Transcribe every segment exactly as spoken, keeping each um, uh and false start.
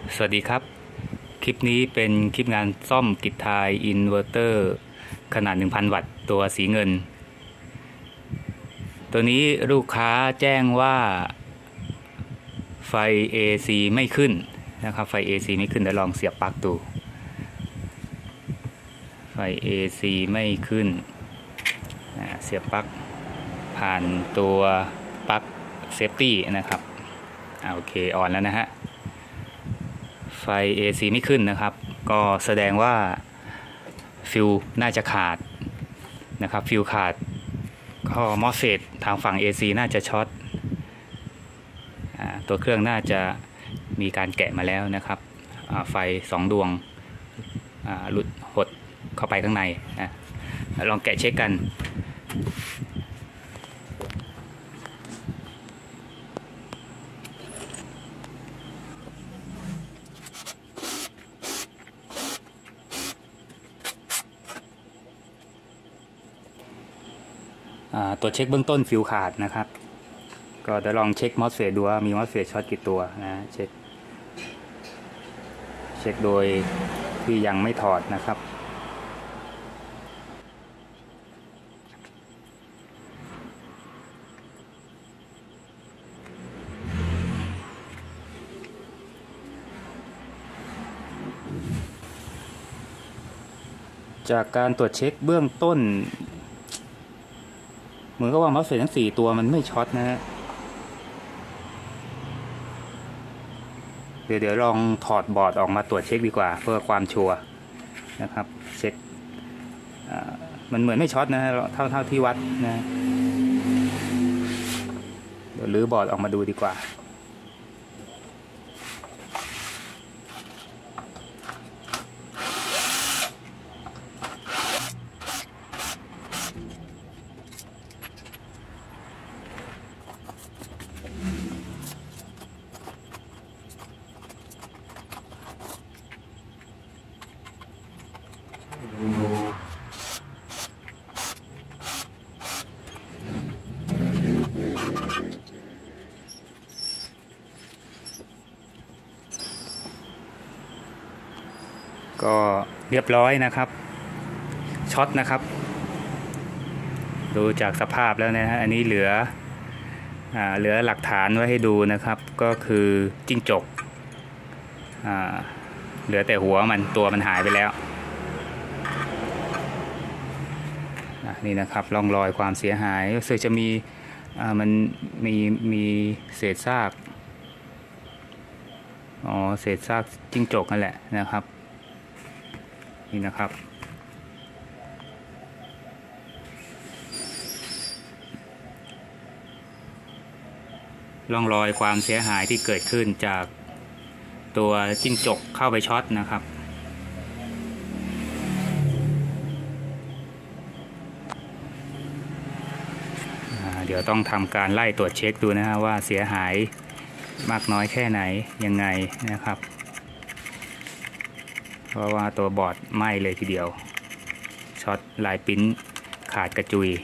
สวัสดีครับคลิปนี้เป็นคลิปงานซ่อมกิจทายอินเวอร์เตอร์ขนาด หนึ่งพัน วัตต์ตัวสีเงินตัวนี้ลูกค้าแจ้งว่าไฟ เอ ซี ไม่ขึ้นนะครับไฟ เอ ซี ไม่ขึ้นเดี๋ยวลองเสียบปลั๊กดูไฟ เอ ซี ไม่ขึ้นเสียบปลั๊กผ่านตัวปลั๊กเซฟตี้นะครับโอเคออนแล้วนะฮะไฟ เอ ซี ไม่ขึ้นนะครับก็แสดงว่าฟิวน่าจะขาดนะครับฟิวขาดก็มอสเฟตทางฝั่ง เอ ซี น่าจะช็อตตัวเครื่องน่าจะมีการแกะมาแล้วนะครับไฟสองดวงหลุดหดเข้าไปข้างในนะลองแกะเช็คกันตัวเช็คเบื้องต้นฟิวขาดนะครับก็เดี๋ยวลองเช็คมอสเฟตดูว่ามีมอสเฟตช็อตกี่ตัวนะเช็คเช็คโดยที่ยังไม่ถอดนะครับจากการตรวจเช็คเบื้องต้นเหมือนกับว่ามอสเฟตทั้งสี่ตัวมันไม่ช็อตนะฮะเดี๋ยวเดี๋ยวลองถอดบอร์ดออกมาตรวจเช็คดีกว่าเพื่อความชัวร์นะครับเช็คมันเหมือนไม่ช็อตนะเท่าเท่าที่วัดนะเดี๋ยวรื้อบอร์ดออกมาดูดีกว่าก็เรียบร้อยนะครับช็อตนะครับดูจากสภาพแล้วนะฮะอันนี้เหลืออ่าเหลือหลักฐานไว้ให้ดูนะครับก็คือจิ้งจกอ่าเหลือแต่หัวมันตัวมันหายไปแล้วนี่นะครับร่องรอยความเสียหายก็คือจะมีอ่ามันมีมีเศษซากอ๋อเศษซากจิ้งจกนั่นแหละนะครับนี่นะครับร่องรอยความเสียหายที่เกิดขึ้นจากตัวจิ้งจกเข้าไปช็อตนะครับเดี๋ยวต้องทำการไล่ตรวจเช็คดูนะฮะว่าเสียหายมากน้อยแค่ไหนยังไงนะครับเพราะว่าตัวบอร์ดไหม้เลยทีเดียวช็อตลายปิ้นขาดกระจุย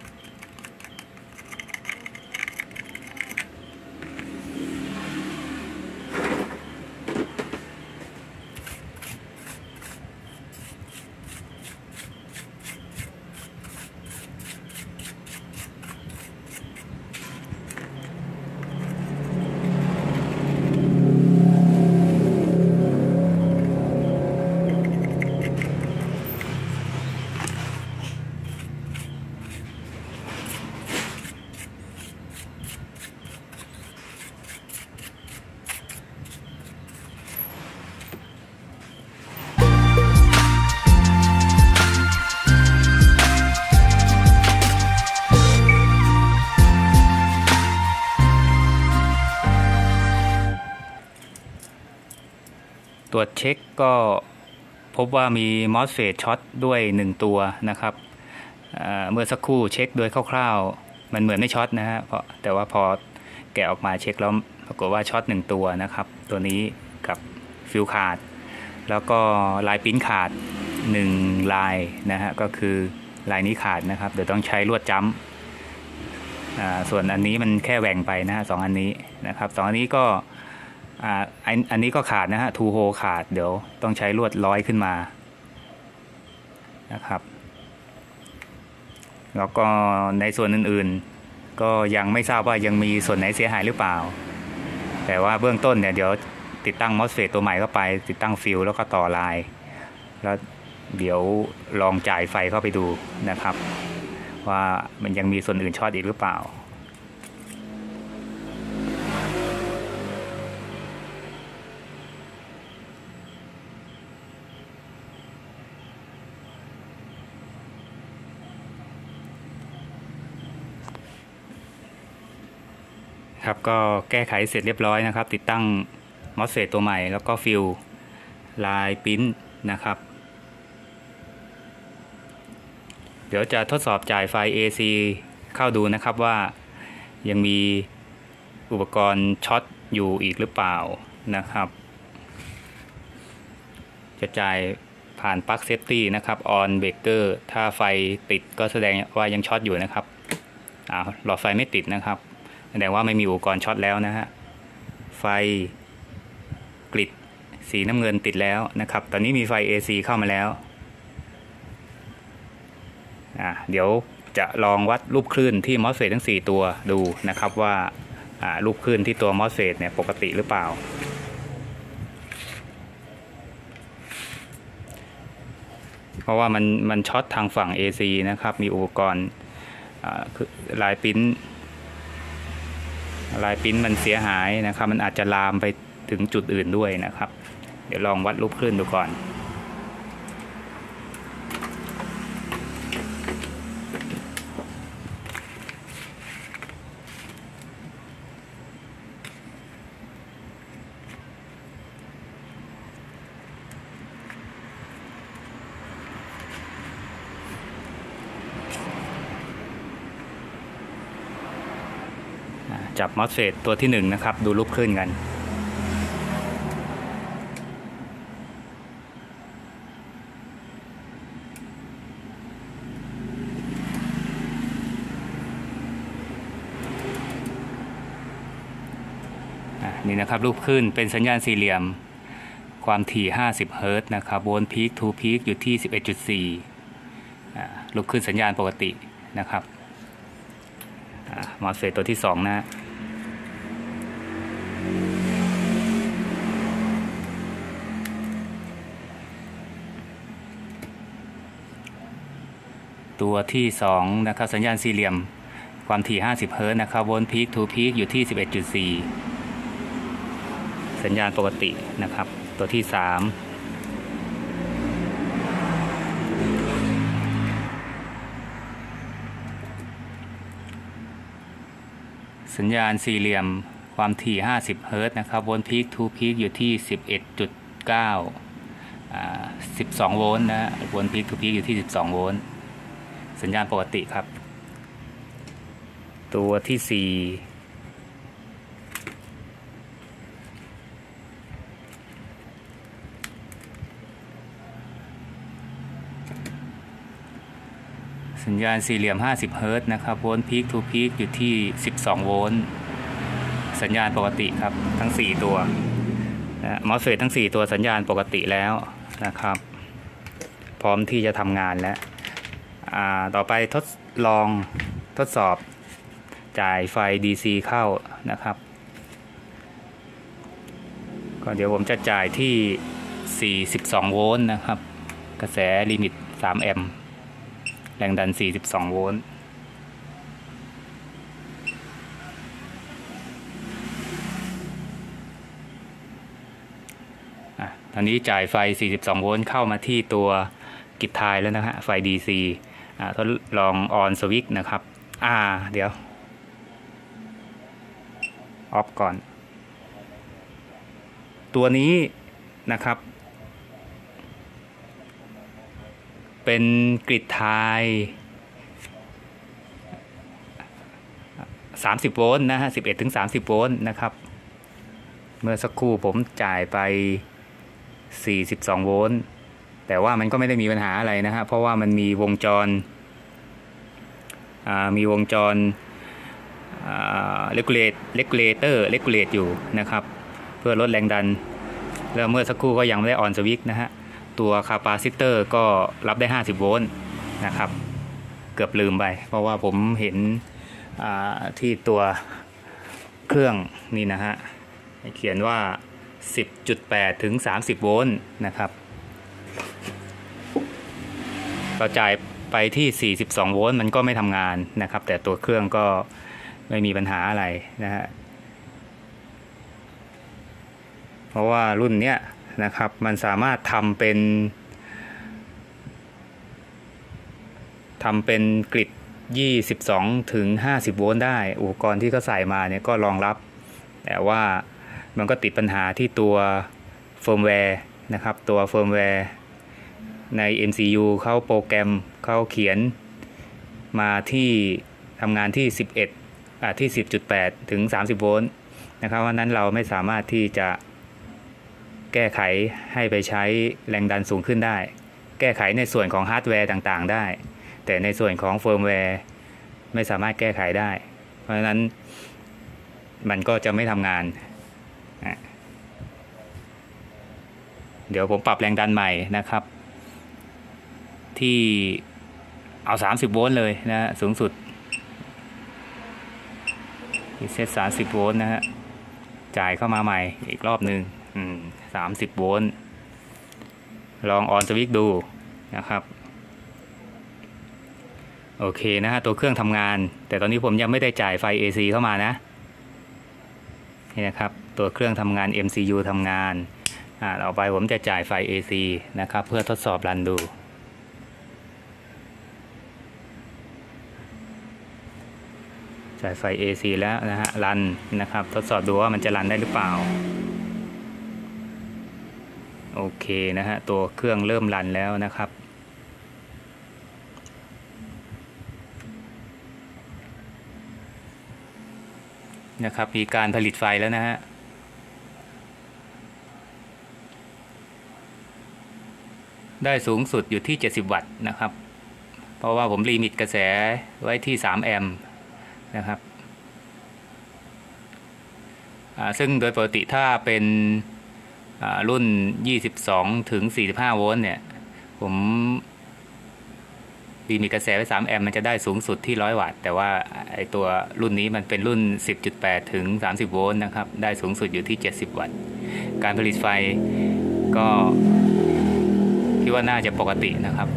ตรวจเช็คก็พบว่ามีมอสเฟตช็อตด้วยหนึ่งตัวนะครับเมื่อสักครู่เช็คโดยคร่าวๆมันเหมือนไม่ช็อตนะฮะเพราะแต่ว่าพอแกะออกมาเช็คแล้วปรากฏว่าช็อตหนึ่งตัวนะครับตัวนี้กับฟิวขาดแล้วก็ลายปิ้นขาดหนึ่งลายนะฮะก็คือลายนี้ขาดนะครับเดี๋ยวต้องใช้ลวดจ้ำ ส่วนอันนี้มันแค่แหว่งไปนะสองอันนี้นะครับสองอันนี้ก็อ่าอันอันนี้ก็ขาดนะฮะทูโฮขาดเดี๋ยวต้องใช้ลวดร้อยขึ้นมานะครับแล้วก็ในส่วนอื่นๆก็ยังไม่ทราบว่ายังมีส่วนไหนเสียหายหรือเปล่าแต่ว่าเบื้องต้นเนี่ยเดี๋ยวติดตั้ง มอสเฟต ตัวใหม่เข้าไปติดตั้งฟิลแล้วก็ต่อลายแล้วเดี๋ยวลองจ่ายไฟเข้าไปดูนะครับว่ามันยังมีส่วนอื่นช็อตอีกหรือเปล่าครับก็แก้ไขเสร็จเรียบร้อยนะครับติดตั้ง มอสเฟต ตัวใหม่แล้วก็ฟิลลายปิ้นนะครับเดี๋ยวจะทดสอบจ่ายไฟ เอ ซี เข้าดูนะครับว่ายังมีอุปกรณ์ช็อตอยู่อีกหรือเปล่านะครับจะจ่ายผ่านปลั๊กเซฟตี้นะครับออนเบรกเกอร์ถ้าไฟติดก็แสดงว่ายังช็อตอยู่นะครับอ่าหลอดไฟไม่ติดนะครับแสดงว่าไม่มีอุปกรณ์ช็อตแล้วนะฮะไฟกริดสีน้ำเงินติดแล้วนะครับตอนนี้มีไฟ เอ ซี เข้ามาแล้วอ่าเดี๋ยวจะลองวัดรูปคลื่นที่ มอสเฟต ทั้งสี่ตัวดูนะครับว่าอ่ารูปคลื่นที่ตัว มอสเฟต เนี่ยปกติหรือเปล่าเพราะว่ามันมันช็อตทางฝั่ง เอ ซี นะครับมีอุปกรณ์ลายปิ้นลายปิ้นมันเสียหายนะครับมันอาจจะลามไปถึงจุดอื่นด้วยนะครับเดี๋ยวลองวัดรูปคลื่นดูก่อนจับ มอสเฟต ตัวที่หนึ่งนะครับดูรูปคลื่นกันนี่นะครับรูปคลื่นเป็นสัญญาณสี่เหลี่ยมความถี่ห้าสิบเฮิรตซ์นะครับโวลต์พีคทูพีคอยู่ที่ สิบเอ็ดจุดสี่ รูปคลื่นสัญญาณปกตินะครับ มอสเฟต ตัวที่สองนะตัวที่สองนะครับสัญญาณสี่เหลี่ยมความถี่ห้าสิบเฮิรตซ์นะครับโวลต์พีคทูพีคอยู่ที่ สิบเอ็ดจุดสี่ สัญญาณปกตินะครับตัวที่สามสัญญาณสี่เหลี่ยมความถี่ห้าสิบเฮิรตซ์นะครับโวลต์พีคทูพีคอยู่ที่ สิบเอ็ดจุดเก้า อ่าสิบสองโวลต์นะโวลต์พีคทูพีคอยู่ที่สิบสองโวลต์สัญญาณปกติครับตัวที่สี่สัญญาณสี่เหลี่ยมห้าสิบเฮิรตซ์นะครับโวลต์พีคทูพีคอยู่ที่สิบสองโวลต์สัญญาณปกติครับทั้งสี่ตัวนะมอสเฟตทั้งสี่ตัวสัญญาณปกติแล้วนะครับพร้อมที่จะทำงานแล้วต่อไปทดลองทดสอบจ่ายไฟ ดี ซี เข้านะครับก็เดี๋ยวผมจะจ่ายที่สี่สิบสองโวลต์นะครับกระแสลิมิตสามแอมป์แรงดันสี่สิบสองโวลต์อ่ะตอนนี้จ่ายไฟสี่สิบสองโวลต์เข้ามาที่ตัวกิจทายแล้วนะฮะไฟ ดี ซี อ่าทดลองออนสวิตช์นะครับอ่าเดี๋ยวออฟก่อนตัวนี้นะครับเป็นกริดทายสามสิบโวลต์นะฮะสิบเอ็ดถึงสามสิบโวลต์นะครับเมื่อสักครู่ผมจ่ายไปสี่สิบสองโวลต์แต่ว่ามันก็ไม่ได้มีปัญหาอะไรนะฮะเพราะว่ามันมีวงจรมีวงจรเลกูเลตเลกูเลเตอร์เลกูเลตอยู่นะครับพพื่อลดแรงดันแล้วเมื่อสักครู่ก็ยังไม่ได้ออนสวิตช์นะฮะตัวคาปาซิเตอร์ก็รับได้ห้าสิบโวลต์นะครับเกือบลืมไปเพราะว่าผมเห็นที่ตัวเครื่องนี่นะฮะเขียนว่า สิบจุดแปด ถึง สามสิบ โวลต์นะครับเราจ่ายไปที่สี่สิบสองโวลต์มันก็ไม่ทำงานนะครับแต่ตัวเครื่องก็ไม่มีปัญหาอะไรนะฮะเพราะว่ารุ่นเนี้ยนะครับมันสามารถทำเป็นทำเป็นกริดยี่สิบสองถึงห้าสิบโวลต์ได้อุปกรณ์ที่เขาใส่มาเนี่ยก็รองรับแต่ว่ามันก็ติดปัญหาที่ตัวเฟิร์มแวร์นะครับตัวเฟิร์มแวร์ใน เอ็ม ซี ยู เขาโปรแกรมเขาเขียนมาที่ทำงานที่สิบเอ็ดอ่าที่ สิบจุดแปด ถึง สามสิบ โวลต์นะครับเพราะนั้นเราไม่สามารถที่จะแก้ไขให้ไปใช้แรงดันสูงขึ้นได้แก้ไขในส่วนของฮาร์ดแวร์ต่างๆได้แต่ในส่วนของเฟิร์มแวร์ไม่สามารถแก้ไขได้เพราะฉะนั้นมันก็จะไม่ทำงานเดี๋ยวผมปรับแรงดันใหม่นะครับที่เอาสามสิบโวลต์เลยนะสูงสุดที่เซตสามสิบโวลต์นะฮะจ่ายเข้ามาใหม่อีกรอบหนึ่งอืมสามสิบโวลต์ลองออนสวิตช์ดูนะครับโอเคนะฮะตัวเครื่องทำงานแต่ตอนนี้ผมยังไม่ได้จ่ายไฟ เอ ซี เข้ามานะนี่นะครับตัวเครื่องทำงาน เอ็ม ซี ยู ทำงานอ่าต่อไปผมจะจ่ายไฟ เอ ซี นะครับเพื่อทดสอบรันดูจ่ายไฟ เอ ซี แล้วนะฮะรันนะครับทดสอบดูว่ามันจะรันได้หรือเปล่าโอเคนะฮะตัวเครื่องเริ่มรันแล้วนะครับนะครับมีการผลิตไฟแล้วนะฮะได้สูงสุดอยู่ที่เจ็ดสิบวัตต์นะครับเพราะว่าผมลิมิตกระแสไว้ที่สามแอมป์นะครับซึ่งโดยปกติถ้าเป็นรุ่นยี่สิบสองถึงสี่สิบห้าโวลต์เนี่ยผมลิมิตกระแสไว้สามแอมป์มันจะได้สูงสุดที่หนึ่งร้อยวัตต์แต่ว่าไอตัวรุ่นนี้มันเป็นรุ่น สิบจุดแปด ถึง สามสิบ โวลต์นะครับได้สูงสุดอยู่ที่เจ็ดสิบวัตต์การผลิตไฟก็คิดว่าน่าจะปกตินะครับ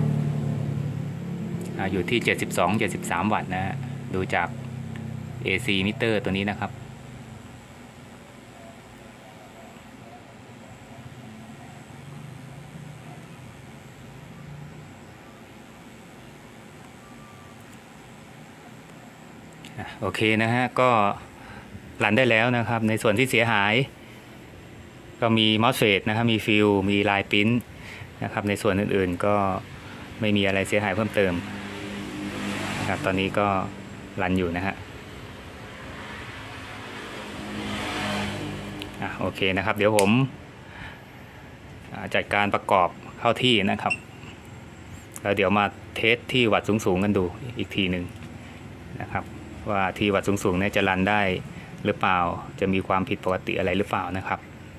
อยู่ที่เจ็ดสิบสอง เจ็ดสิบสามวัตต์นะฮะดูจาก เอ ซี มิเตอร์ตัวนี้นะครับโอเคนะฮะก็รันได้แล้วนะครับในส่วนที่เสียหายก็มีมอสเฟตนะครับมีฟิลมีลายปิ้นนะครับในส่วนอื่นๆก็ไม่มีอะไรเสียหายเพิ่มเติมนะครับตอนนี้ก็รันอยู่นะฮะอ่ะโอเคนะครับเดี๋ยวผมจัดการประกอบเข้าที่นะครับแล้วเดี๋ยวมาเทสที่วัดสูงๆกันดูอีกทีหนึ่งนะครับว่าที่วัดสูงๆเนี่ยจะรันได้หรือเปล่าจะมีความผิดปกติอะไรหรือเปล่านะครับ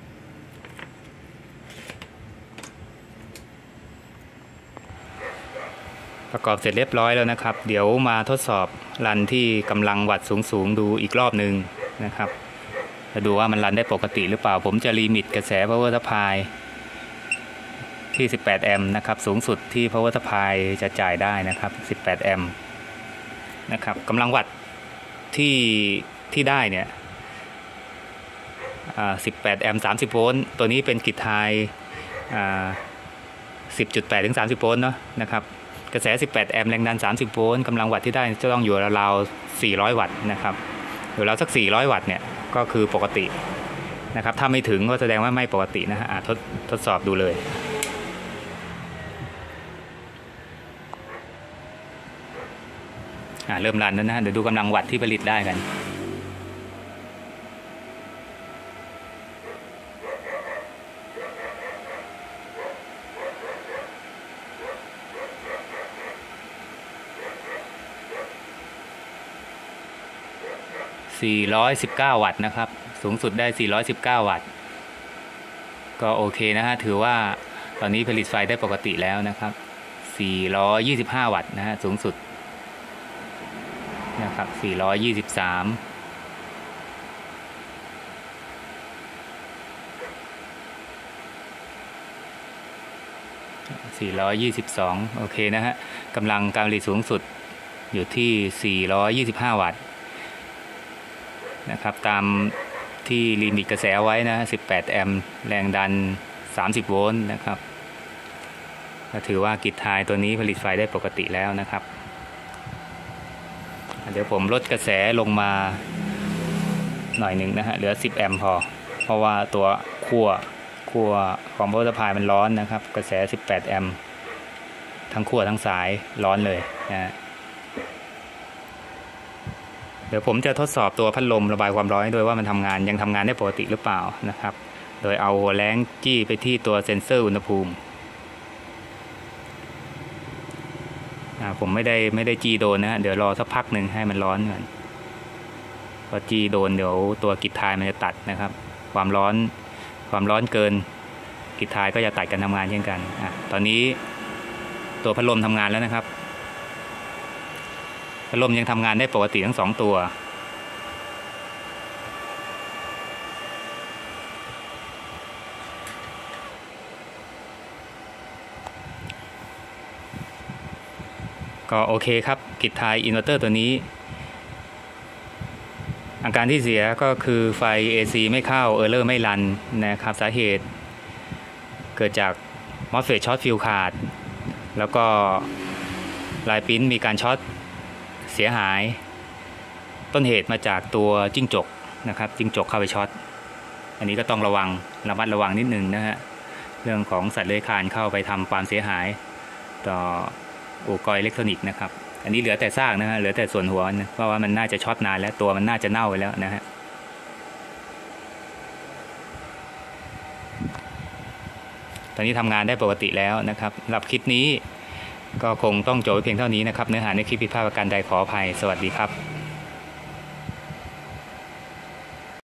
ประกอบเสร็จเรียบร้อยแล้วนะครับเดี๋ยวมาทดสอบรันที่กำลังวัดสูงๆดูอีกรอบหนึ่งนะครับจะดูว่ามันรันได้ปกติหรือเปล่าผมจะลิมิตกระแส power supply ที่สิบแปดแอมป์นะครับสูงสุดที่ power supply จะจ่ายได้นะครับสิบแปดแอมป์นะครับกำลังวัดที่ที่ได้เนี่ยสิบแปดแอมป์สามสิบโวลต์ตัวนี้เป็นกริดไฮ สิบจุดแปด ถึง สามสิบโวลต์เนาะนะครับกระแสสิบแปดแอมป์แรงดันสามสิบโวลต์กำลังวัตต์ที่ได้จะต้องอยู่ราวๆสี่ร้อยวัตต์นะครับอยู่แล้วสักสี่ร้อยวัตต์เนี่ยก็คือปกตินะครับถ้าไม่ถึงก็แสดงว่าไม่ปกตินะฮะทดทดสอบดูเลยเริ่มรันแล้วนะเดี๋ยวดูกำลังวัตต์ที่ผลิตได้กันสี่ร้อยสิบเก้า วัตต์นะครับสูงสุดได้สี่ร้อยสิบเก้า วัตต์ก็โอเคนะฮะถือว่าตอนนี้ผลิตไฟได้ปกติแล้วนะครับสี่ร้อยยี่สิบห้า วัตต์นะฮะสูงสุดนะครับสี่ร้อยยี่สิบสามสี่ร้อยยี่สิบสองโอเคนะฮะกำลังการผลิตสูงสุดอยู่ที่สี่ร้อยยี่สิบห้า วัตต์นะครับตามที่ลิมิตกระแสไว้นะสิบแปดแอมป์แรงดันสามสิบโวลต์นะครับก็ถือว่ากิจทายตัวนี้ผลิตไฟได้ปกติแล้วนะครับเดี๋ยวผมลดกระแสลงมาหน่อยหนึ่งนะฮะเหลือสิบแอมป์พอเพราะว่าตัวขั้วขั้วของโวลต์พายมันร้อนนะครับกระแสสิบแปดแอมป์ทั้งขั้วทั้งสายร้อนเลยนะเดี๋ยวผมจะทดสอบตัวพัดลมระบายความร้อนด้วยว่ามันทำงานยังทำงานได้ปกติหรือเปล่านะครับโดยเอาหัวแล้งจี้ไปที่ตัวเซ็นเซอร์อุณหภูมิผมไม่ได้ไม่ได้จี้โดนนะฮะเดี๋ยวรอสักพักหนึ่งให้มันร้อนก่อนพอจี้โดนเดี๋ยวตัวกิจทายมันจะตัดนะครับความร้อนความร้อนเกินกิจทายก็จะตัดกันทำงานเช่นกันอ่ะตอนนี้ตัวพัดลมทำงานแล้วนะครับพัดลมยังทำงานได้ปกติทั้งสองตัวก็โอเคครับกิจทายอินเวอร์เตอร์ตัวนี้อาการที่เสียก็คือไฟ เอ ซี ไม่เข้าเออร์เลอร์ไม่รันนะครับสาเหตุเกิดจากมอสเฟตช็อตฟิวขาดแล้วก็ลายปิ้นมีการช็อตเสียหายต้นเหตุมาจากตัวจิ้งจกนะครับจิ้งจกเข้าไปช็อตอันนี้ก็ต้องระวังระมัดระวังนิดนึงนะฮะเรื่องของสัตว์เลื้อยคลานเข้าไปทำความเสียหายต่ออุปกรณ์อิเล็กทรอนิกส์นะครับอันนี้เหลือแต่ซากนะฮะเหลือแต่ส่วนหัวนะเพราะว่ามันน่าจะช็อตนานแล้วตัวมันน่าจะเน่าไปแล้วนะฮะตอนนี้ทำงานได้ปกติแล้วนะครับสำหรับคลิปนี้ก็คงต้องจบเพียงเท่านี้นะครับเนื้อหาในคลิปผิดพลาดประการใดขออภัยสวัสดีครับ